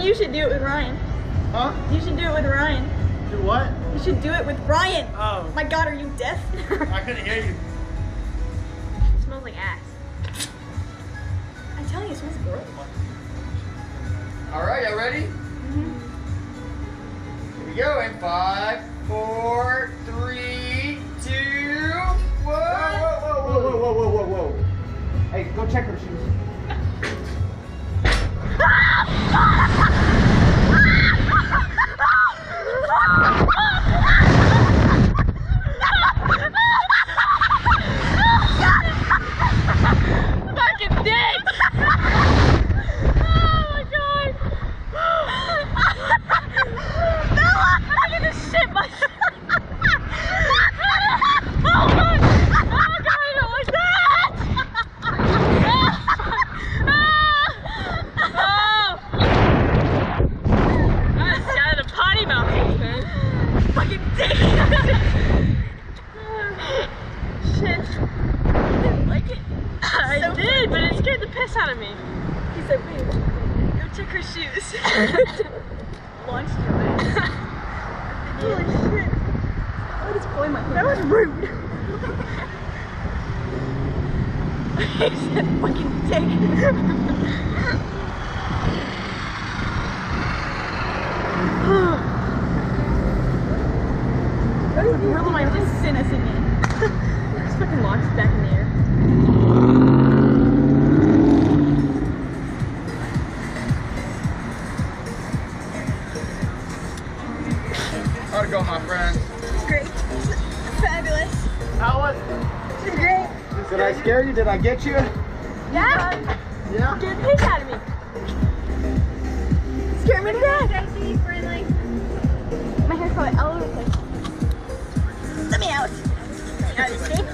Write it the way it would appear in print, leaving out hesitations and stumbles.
you should do it with Ryan. Huh? You should do it with Ryan. Do what? You should do it with Ryan. Oh. My God, are you deaf? I couldn't hear you. It smells like ass. I'm telling you, it smells gross. All right, y'all ready? Mm-hmm. Here we go in 5, 4, 3, 2, 1. Whoa. Hey, go check her shoes. Fucking dick! Oh my God! Bella! I'm gonna shit myself! Oh my! Oh God, I don't like that! I just got in a potty mouth, man. Fucking dick! Shit. You didn't like it? I did, but it scared the piss out of me. He said, wait, go check her shoes. Launched you, man. Holy shit. I just pulling my hair. That was rude. He said fucking dick. What the hell am I just innocent in? Just fucking launched back in the air. How'd it go, my friend? Great. Fabulous. How was it? It's great. Did I scare you? Did I get you? Yeah. Yeah. Get a piss out of me. Scare me to death. My hair's probably all over the place. Let me out. Out of the state.